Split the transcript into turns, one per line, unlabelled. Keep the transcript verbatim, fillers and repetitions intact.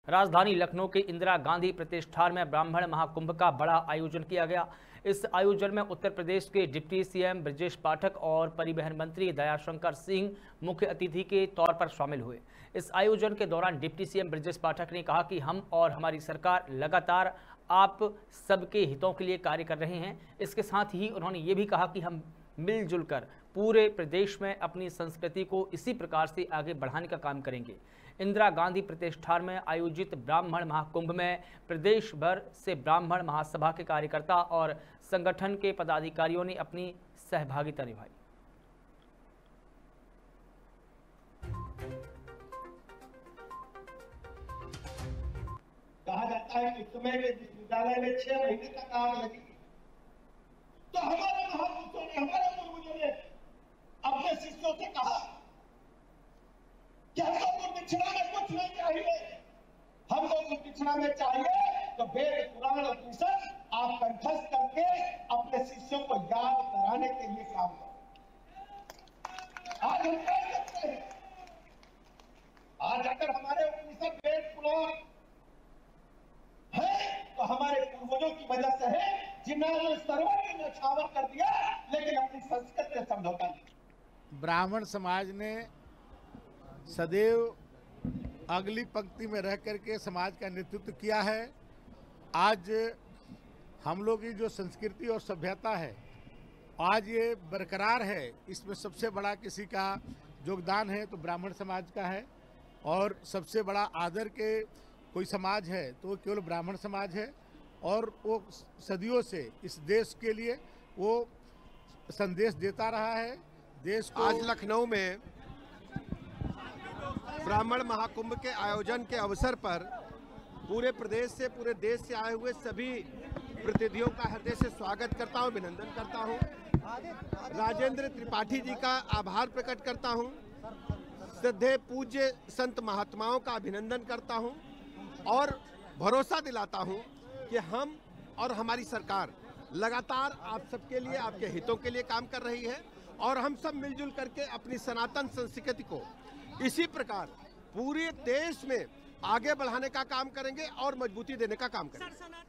राजधानी लखनऊ के इंदिरा गांधी प्रतिष्ठान में ब्राह्मण महाकुंभ का बड़ा आयोजन किया गया। इस आयोजन में उत्तर प्रदेश के डिप्टी सीएम ब्रजेश पाठक और परिवहन मंत्री दयाशंकर सिंह मुख्य अतिथि के तौर पर शामिल हुए। इस आयोजन के दौरान डिप्टी सीएम ब्रजेश पाठक ने कहा कि हम और हमारी सरकार लगातार आप सबके हितों के लिए कार्य कर रहे हैं। इसके साथ ही उन्होंने ये भी कहा कि हम मिलजुल कर पूरे प्रदेश में अपनी संस्कृति को इसी प्रकार से आगे बढ़ाने का काम करेंगे। इंदिरा गांधी प्रतिष्ठान में आयोजित ब्राह्मण महाकुंभ में प्रदेश भर से ब्राह्मण महासभा के कार्यकर्ता और संगठन के पदाधिकारियों ने अपनी सहभागिता निभाई।
कहा जाता है कि तुम्हें विश्वविद्यालय में छह महीने तक आग लगी, तो हमारे महापुरुषों ने, हमारे पूर्वजों ने अपने शिष्यों से कहा कि हमको गुरदक्षिणा में कुछ नहीं चाहिए, हमको गुरदक्षिणा में चाहिए तो वेद पुराण उपनिषद आप कंठस्थ करके अपने शिष्यों को याद कराने के लिए काम करें। आज हम कर सकते हैं। आज अगर हमारे उपनिषद वेद पुराण है तो हमारे पूर्वजों की वजह से है, जिन्होंने सर्वज्ञ न्यौछावर कर दिया लेकिन अपनी संस्कृति से समझौता नहीं।
ब्राह्मण समाज ने सदैव अगली पंक्ति में रह करके समाज का नेतृत्व किया है। आज हम लोग की जो संस्कृति और सभ्यता है आज ये बरकरार है। इसमें सबसे बड़ा किसी का योगदान है तो ब्राह्मण समाज का है, और सबसे बड़ा आदर के कोई समाज है तो केवल ब्राह्मण समाज है। और वो सदियों से इस देश के लिए वो संदेश देता रहा है देश को।
आज लखनऊ में ब्राह्मण महाकुंभ के आयोजन के अवसर पर पूरे प्रदेश से, पूरे देश से आए हुए सभी प्रतिनिधियों का हृदय से स्वागत करता हूं, अभिनंदन करता हूं। राजेंद्र त्रिपाठी जी का आभार प्रकट करता हूं, श्रद्धेय पूज्य संत महात्माओं का अभिनंदन करता हूं और भरोसा दिलाता हूं कि हम और हमारी सरकार लगातार आप सबके लिए, आपके हितों के लिए काम कर रही है, और हम सब मिलजुल करके अपनी सनातन संस्कृति को इसी प्रकार पूरे देश में आगे बढ़ाने का काम करेंगे और मजबूती देने का काम करेंगे।